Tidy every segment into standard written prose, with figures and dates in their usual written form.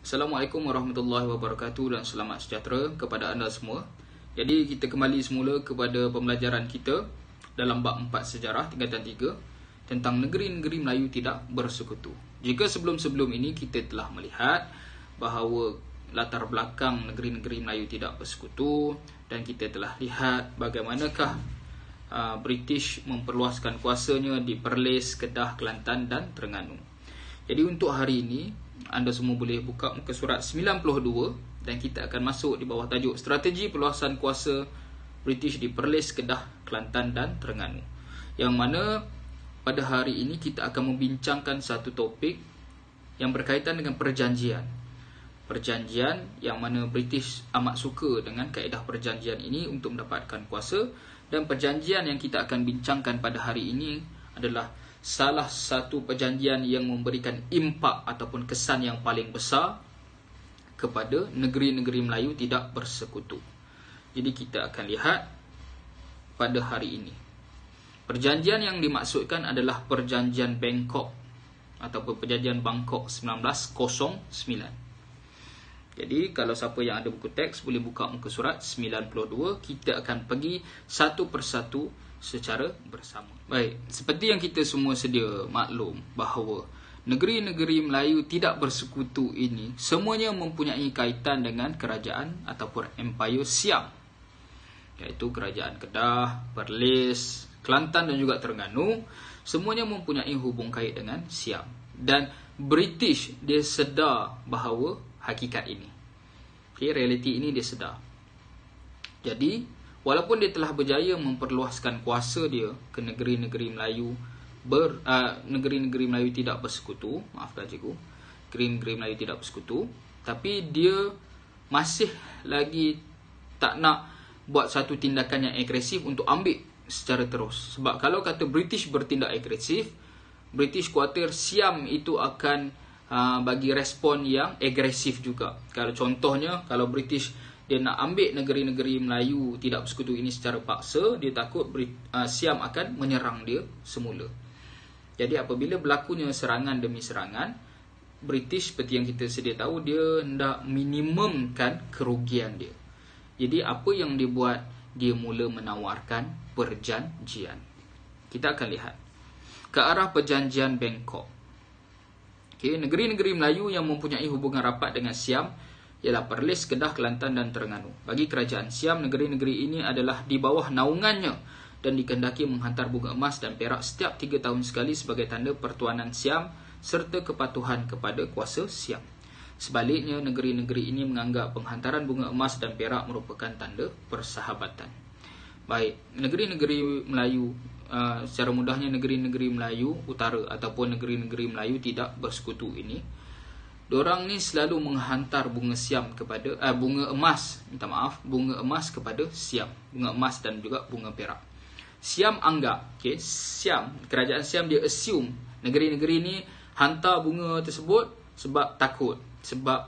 Assalamualaikum warahmatullahi wabarakatuh dan selamat sejahtera kepada anda semua. Jadi kita kembali semula kepada pembelajaran kita dalam bab 4 sejarah tingkatan 3 tentang negeri-negeri Melayu tidak bersekutu. Jika sebelum-sebelum ini kita telah melihat bahawa latar belakang negeri-negeri Melayu tidak bersekutu dan kita telah lihat bagaimanakah British memperluaskan kuasanya di Perlis, Kedah, Kelantan dan Terengganu. Jadi untuk hari ini anda semua boleh buka muka surat 92 dan kita akan masuk di bawah tajuk Strategi Perluasan Kuasa British di Perlis, Kedah, Kelantan dan Terengganu. Yang mana pada hari ini kita akan membincangkan satu topik yang berkaitan dengan perjanjian. Perjanjian yang mana British amat suka dengan kaedah perjanjian ini untuk mendapatkan kuasa, dan perjanjian yang kita akan bincangkan pada hari ini adalah salah satu perjanjian yang memberikan impak ataupun kesan yang paling besar kepada negeri-negeri Melayu tidak bersekutu. Jadi kita akan lihat pada hari ini. Perjanjian yang dimaksudkan adalah Perjanjian Bangkok ataupun Perjanjian Bangkok 1909. Jadi kalau siapa yang ada buku teks boleh buka muka surat 92. Kita akan pergi satu persatu secara bersama. Baik, seperti yang kita semua sedia maklum bahawa negeri-negeri Melayu tidak bersekutu ini semuanya mempunyai kaitan dengan kerajaan ataupun Empire Siam, iaitu Kerajaan Kedah, Perlis, Kelantan dan juga Terengganu. Semuanya mempunyai hubung kait dengan Siam. Dan British dia sedar bahawa hakikat ini. Okay, realiti ini dia sedar. Jadi walaupun dia telah berjaya memperluaskan kuasa dia ke negeri-negeri Melayu negeri-negeri Melayu tidak bersekutu, maafkan cikgu, negeri-negeri Melayu tidak bersekutu, tapi dia masih lagi tak nak buat satu tindakan yang agresif untuk ambil secara terus. Sebab kalau kata British bertindak agresif, British khawatir Siam itu akan bagi respon yang agresif juga. Kalau contohnya, kalau British dia nak ambil negeri-negeri Melayu tidak bersekutu ini secara paksa, dia takut Siam akan menyerang dia semula. Jadi apabila berlakunya serangan demi serangan, British seperti yang kita sedia tahu, dia hendak minimumkan kerugian dia. Jadi apa yang dia buat? Dia mula menawarkan perjanjian. Kita akan lihat ke arah Perjanjian Bangkok. Okay, negeri-negeri Melayu yang mempunyai hubungan rapat dengan Siam ialah Perlis, Kedah, Kelantan dan Terengganu. Bagi kerajaan Siam, negeri-negeri ini adalah di bawah naungannya dan dikehendaki menghantar bunga emas dan perak setiap 3 tahun sekali sebagai tanda pertuanan Siam serta kepatuhan kepada kuasa Siam. Sebaliknya, negeri-negeri ini menganggap penghantaran bunga emas dan perak merupakan tanda persahabatan. Baik, negeri-negeri Melayu, secara mudahnya negeri-negeri Melayu Utara ataupun negeri-negeri Melayu tidak bersekutu ini, diorang ni selalu menghantar bunga Siam kepada bunga emas kepada Siam, bunga emas dan juga bunga perak. Siam anggap, kerajaan Siam dia assume negeri-negeri ni hantar bunga tersebut sebab takut, sebab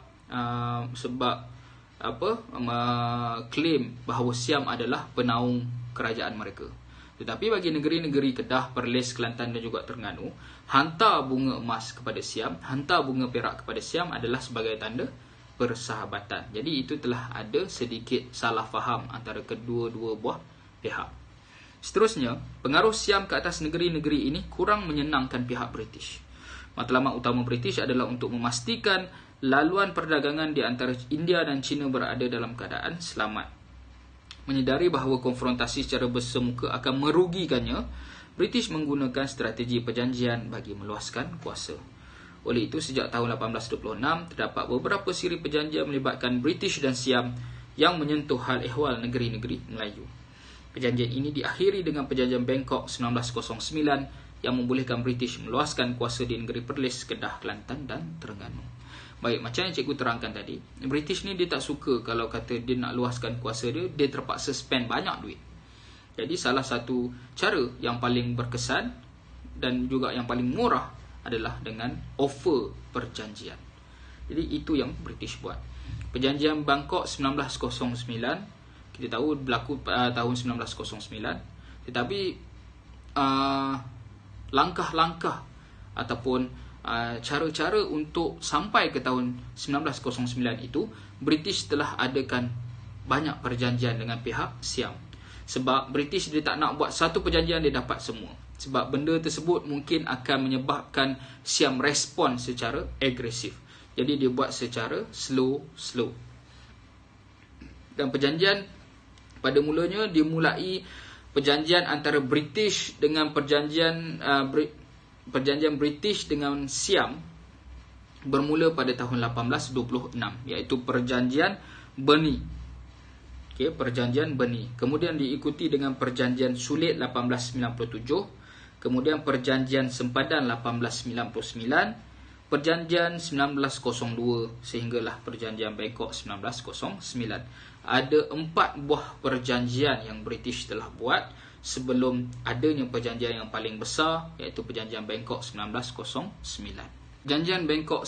claim bahawa Siam adalah penaung kerajaan mereka. Tetapi bagi negeri-negeri Kedah, Perlis, Kelantan dan juga Terengganu, hantar bunga emas kepada Siam, hantar bunga perak kepada Siam adalah sebagai tanda persahabatan. Jadi itu telah ada sedikit salah faham antara kedua-dua buah pihak. Seterusnya, pengaruh Siam ke atas negeri-negeri ini kurang menyenangkan pihak British. Matlamat utama British adalah untuk memastikan laluan perdagangan di antara India dan China berada dalam keadaan selamat. Menyedari bahawa konfrontasi secara bersemuka akan merugikannya, British menggunakan strategi perjanjian bagi meluaskan kuasa. Oleh itu, sejak tahun 1826, terdapat beberapa siri perjanjian melibatkan British dan Siam yang menyentuh hal ehwal negeri-negeri Melayu. Perjanjian ini diakhiri dengan Perjanjian Bangkok 1909 yang membolehkan British meluaskan kuasa di negeri Perlis, Kedah, Kelantan dan Terengganu. Baik, macam yang cikgu terangkan tadi, British ni dia tak suka kalau kata dia nak luaskan kuasa dia, dia terpaksa spend banyak duit. Jadi salah satu cara yang paling berkesan dan juga yang paling murah adalah dengan offer perjanjian. Jadi itu yang British buat. Perjanjian Bangkok 1909, kita tahu berlaku tahun 1909, tetapi langkah-langkah ataupun cara-cara untuk sampai ke tahun 1909 itu, British telah adakan banyak perjanjian dengan pihak Siam. Sebab British dia tak nak buat satu perjanjian dia dapat semua. Sebab benda tersebut mungkin akan menyebabkan Siam respon secara agresif. Jadi dia buat secara slow. Dan perjanjian pada mulanya dimulai perjanjian antara British dengan perjanjian British dengan Siam bermula pada tahun 1826, iaitu perjanjian Bernee. Perjanjian Bernee. Kemudian diikuti dengan perjanjian Sulit 1897, kemudian perjanjian Sempadan 1899, perjanjian 1902 sehinggalah perjanjian Bangkok 1909. Ada 4 buah perjanjian yang British telah buat sebelum adanya perjanjian yang paling besar, iaitu perjanjian Bangkok 1909. Perjanjian Bangkok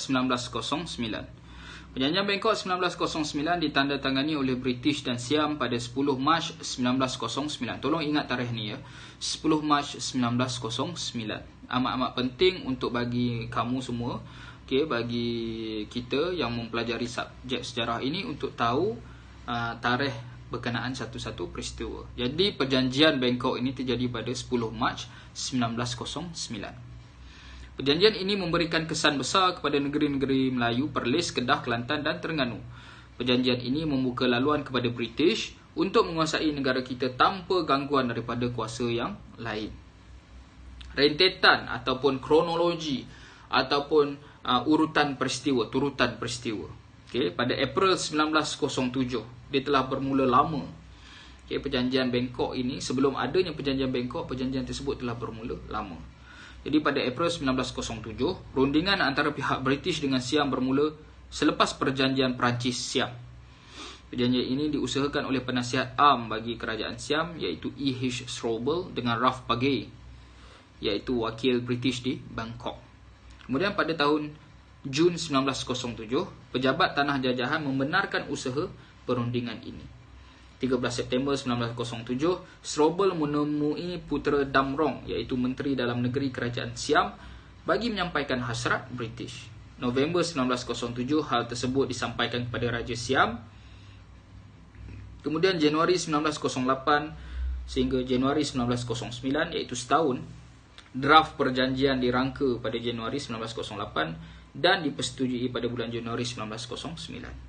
1909. Perjanjian Bangkok 1909 ditandatangani oleh British dan Siam pada 10 Mac 1909. Tolong ingat tarikh ni ya. 10 Mac 1909. Amat-amat penting untuk bagi kamu semua, bagi kita yang mempelajari subjek sejarah ini untuk tahu tarikh berkenaan satu-satu peristiwa. Jadi perjanjian Bangkok ini terjadi pada 10 Mac 1909. Perjanjian ini memberikan kesan besar kepada negeri-negeri Melayu, Perlis, Kedah, Kelantan dan Terengganu. Perjanjian ini membuka laluan kepada British untuk menguasai negara kita tanpa gangguan daripada kuasa yang lain. Rentetan ataupun kronologi ataupun turutan peristiwa. Pada April 1907 dia telah bermula lama. Perjanjian Bangkok ini, sebelum adanya perjanjian Bangkok, perjanjian tersebut telah bermula lama. Jadi pada April 1907, rundingan antara pihak British dengan Siam bermula selepas perjanjian Perancis-Siam. Perjanjian ini diusahakan oleh penasihat am bagi kerajaan Siam, iaitu E.H. Strobel dengan Ralph Pagay, iaitu wakil British di Bangkok. Kemudian pada tahun Jun 1907, pejabat tanah jajahan membenarkan usaha perundingan ini. 13 September 1907, Strobel menemui Putera Damrong, iaitu Menteri Dalam Negeri Kerajaan Siam, bagi menyampaikan hasrat British. November 1907, hal tersebut disampaikan kepada Raja Siam. Kemudian Januari 1908 sehingga Januari 1909, iaitu setahun, draft perjanjian dirangka pada Januari 1908 dan dipersetujui pada bulan Januari 1909.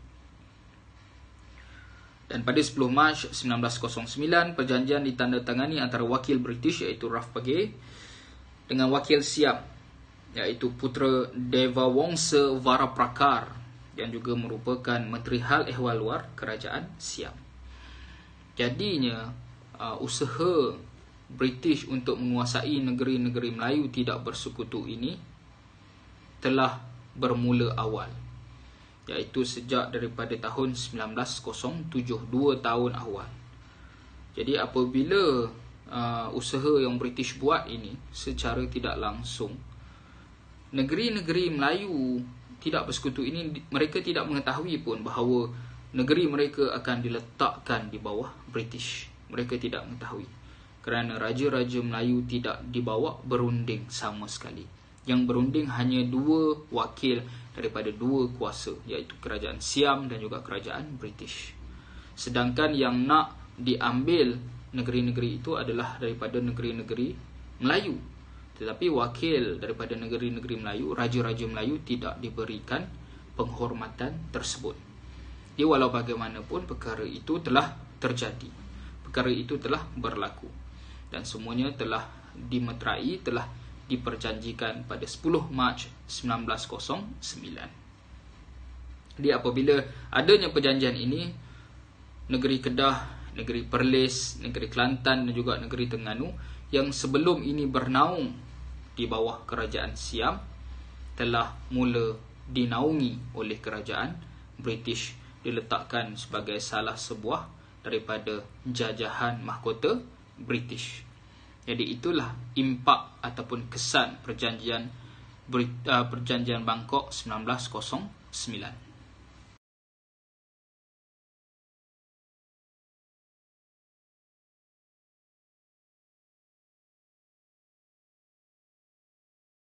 Dan pada 10 Mac 1909, perjanjian ditandatangani antara wakil British iaitu Ralph Pagay dengan wakil Siam iaitu Putera Devawongsa Varaprakar yang juga merupakan Menteri Hal Ehwal Luar Kerajaan Siam. Jadinya usaha British untuk menguasai negeri-negeri Melayu tidak bersekutu ini telah bermula awal, iaitu sejak daripada tahun 1907, 2 tahun awal. Jadi apabila usaha yang British buat ini secara tidak langsung, negeri-negeri Melayu tidak bersekutu ini, mereka tidak mengetahui pun bahawa negeri mereka akan diletakkan di bawah British. Mereka tidak mengetahui, kerana raja-raja Melayu tidak dibawa berunding sama sekali. Yang berunding hanya 2 wakil daripada 2 kuasa, iaitu kerajaan Siam dan juga kerajaan British. Sedangkan yang nak diambil negeri-negeri itu adalah daripada negeri-negeri Melayu. Tetapi wakil daripada negeri-negeri Melayu, raja-raja Melayu tidak diberikan penghormatan tersebut. Jadi walau bagaimanapun perkara itu telah terjadi, perkara itu telah berlaku, dan semuanya telah dimeterai, telah diperjanjikan pada 10 Mac 1909. Jadi apabila adanya perjanjian ini, negeri Kedah, negeri Perlis, negeri Kelantan dan juga negeri Terengganu yang sebelum ini bernaung di bawah kerajaan Siam telah mula dinaungi oleh kerajaan British, diletakkan sebagai salah sebuah daripada jajahan mahkota British. Jadi itulah impak ataupun kesan perjanjian Bangkok 1909.